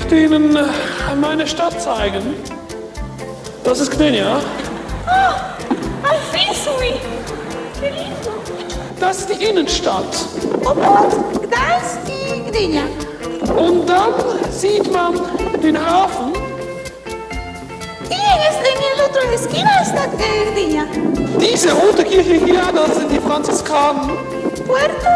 möchte Ihnen meine Stadt zeigen. Das ist Gdynia. Oh, Alfisui! Che lindo! Das ist die Innenstadt. Opot Gdańsk i Gdynia. Und dann sieht man den Hafen. Y en el otro esquina está Gdynia. Diese rote Kirche hier, das sind die Franziskaner. Puerto.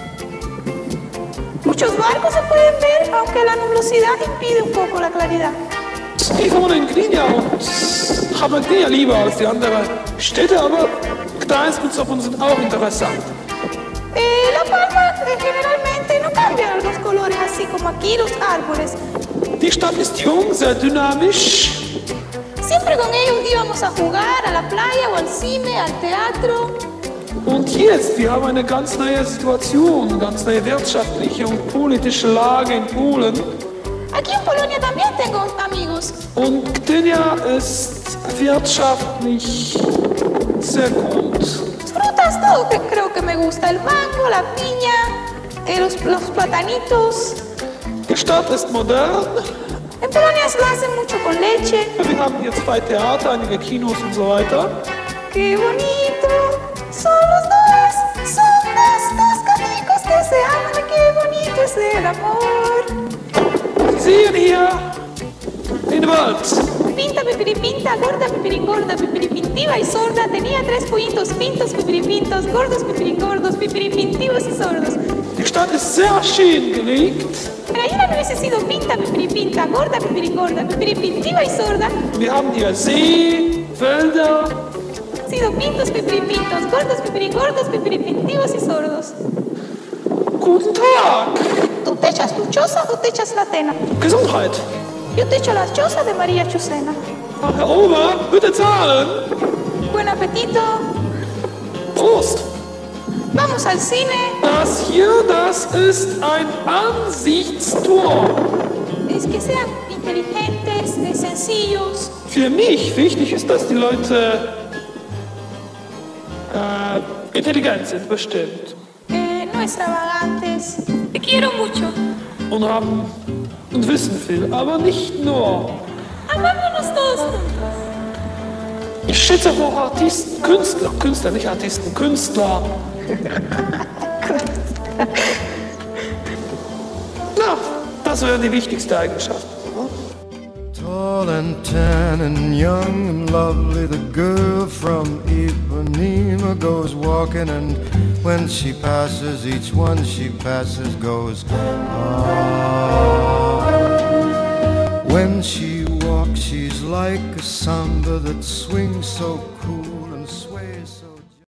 Muchos barcos se pueden ver, aunque la nubosidad impide un poco la claridad. Ich wohne in Gdynia und habe Gdynia lieber als die anderen Städte, aber Gdańsk und Sopron sind auch interessant. La Palma generalmente no cambia los colores así como aquí los árboles. Die Stadt ist jung, sehr dynamisch. Siempre con ellos íbamos a jugar a la playa o al cine, al teatro. Und jetzt, wir haben eine ganz neue Situation, ganz neue wirtschaftliche und politische Lage in Polen. Aquí en Polonia también tengo amigos. Und Gdynia ist wirtschaftlich sehr gut. Frutas, todo que creo que me gusta. El mango, la piña, los platanitos. Die Stadt ist modern. En Polonia lo hacen mucho con leche. Wir haben hier 2 Theater, einige Kinos und so weiter. ¡Qué bonito! Son los dos canicos que se aman. ¡Qué bonito es el amor! Sie sehen hier den Wald. Pinta, pipiripinta, gorda, pipirigorda, pipiripintiva y sorda. Tenía 3 pollitos pintos, pipiripintos, gordos, pipirigordos, pipiripintivos y sordos. Die Stadt ist sehr schön gelegt. La gallina no hubiese sido pinta, pipiripinta, gorda, pipirigorda, pipiripintiva y sorda. Wir haben hier See, Wälder. Sido pintos, pipiripintos, gordos, pipirigordos, pipiripintivos y sordos. Guten Tag. ¿Tú te echas tu choza o te echas la tena? Gesundheit. Yo te echo la choza de María Chucena. Herr Ober, bitte zahlen. Buen apetito. Prost. Vamos al cine. Das hier, das ist ein Ansichtstor. Es que sean inteligentes, sencillos. Für mich wichtig ist, dass die Leute intelligent sind, bestimmt. No extravagantes. Te quiero mucho. Und wissen viel, aber nicht nur. Amámonos todos juntos. Ich schätze auch Artisten, Künstler, nicht Artisten, Künstler. Na, das wäre die wichtigste Eigenschaft. Tall and tan and young and lovely, the girl from Ipanema goes walking, and when she passes, each one she passes goes, ah. When she walks, she's like a samba that swings so cool and sways so